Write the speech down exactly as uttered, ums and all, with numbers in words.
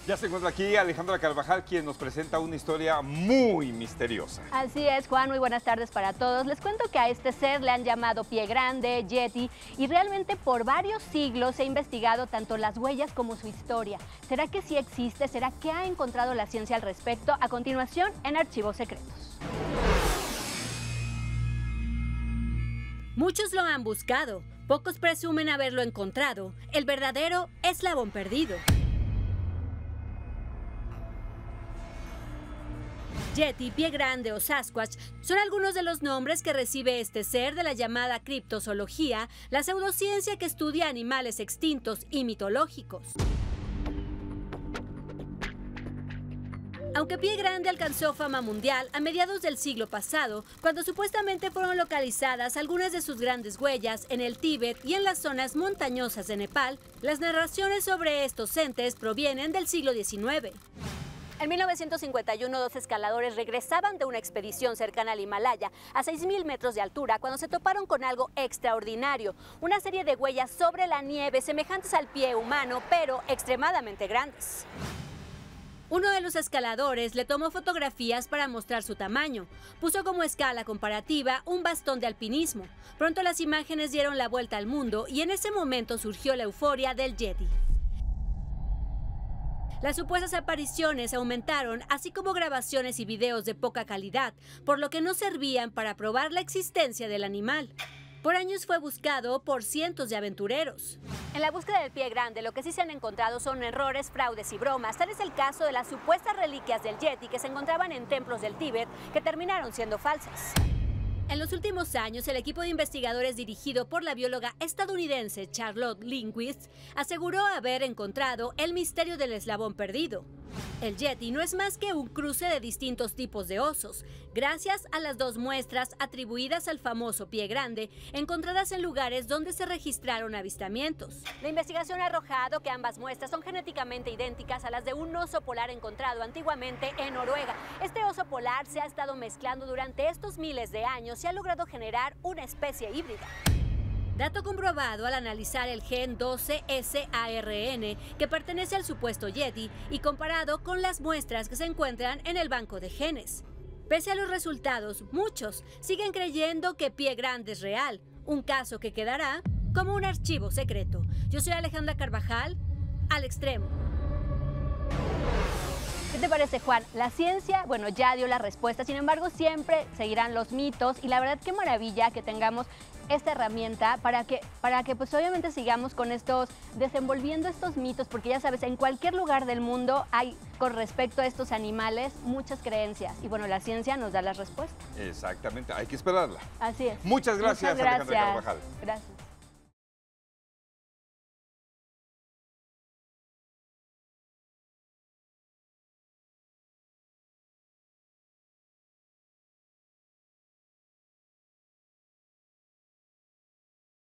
Ya se encuentra aquí Alejandra Carvajal, quien nos presenta una historia muy misteriosa. Así es, Juan, muy buenas tardes para todos. Les cuento que a este ser le han llamado pie grande, yeti, y realmente por varios siglos se ha investigado tanto las huellas como su historia. ¿Será que sí existe? ¿Será que ha encontrado la ciencia al respecto? A continuación, en Archivos Secretos. Muchos lo han buscado, pocos presumen haberlo encontrado. El verdadero eslabón perdido. Yeti, pie grande o Sasquatch son algunos de los nombres que recibe este ser de la llamada criptozoología, la pseudociencia que estudia animales extintos y mitológicos. Aunque Pie Grande alcanzó fama mundial a mediados del siglo pasado, cuando supuestamente fueron localizadas algunas de sus grandes huellas en el Tíbet y en las zonas montañosas de Nepal, las narraciones sobre estos entes provienen del siglo diecinueve. En mil novecientos cincuenta y uno, dos escaladores regresaban de una expedición cercana al Himalaya, a seis mil metros de altura, cuando se toparon con algo extraordinario, una serie de huellas sobre la nieve semejantes al pie humano, pero extremadamente grandes. Uno de los escaladores le tomó fotografías para mostrar su tamaño. Puso como escala comparativa un bastón de alpinismo. Pronto las imágenes dieron la vuelta al mundo y en ese momento surgió la euforia del Yeti. Las supuestas apariciones aumentaron, así como grabaciones y videos de poca calidad, por lo que no servían para probar la existencia del animal. Por años fue buscado por cientos de aventureros. En la búsqueda del pie grande, lo que sí se han encontrado son errores, fraudes y bromas. Tal es el caso de las supuestas reliquias del Yeti que se encontraban en templos del Tíbet que terminaron siendo falsas. En los últimos años, el equipo de investigadores dirigido por la bióloga estadounidense Charlotte Lindquist aseguró haber encontrado el misterio del eslabón perdido. El Yeti no es más que un cruce de distintos tipos de osos, gracias a las dos muestras atribuidas al famoso pie grande, encontradas en lugares donde se registraron avistamientos. La investigación ha arrojado que ambas muestras son genéticamente idénticas a las de un oso polar encontrado antiguamente en Noruega. Este oso polar se ha estado mezclando durante estos miles de años y ha logrado generar una especie híbrida. Dato comprobado al analizar el gen doce S A R N que pertenece al supuesto Yeti y comparado con las muestras que se encuentran en el banco de genes. Pese a los resultados, muchos siguen creyendo que Pie Grande es real, un caso que quedará como un archivo secreto. Yo soy Alejandra Carvajal, al extremo. ¿Qué te parece, Juan? La ciencia, bueno, ya dio la respuesta, sin embargo, siempre seguirán los mitos y la verdad qué maravilla que tengamos esta herramienta para que, para que pues obviamente sigamos con estos, desenvolviendo estos mitos, porque ya sabes, en cualquier lugar del mundo hay con respecto a estos animales muchas creencias y bueno, la ciencia nos da las respuestas. Exactamente, hay que esperarla. Así es. Muchas gracias, Muchas gracias. Alejandra Carvajal. Gracias.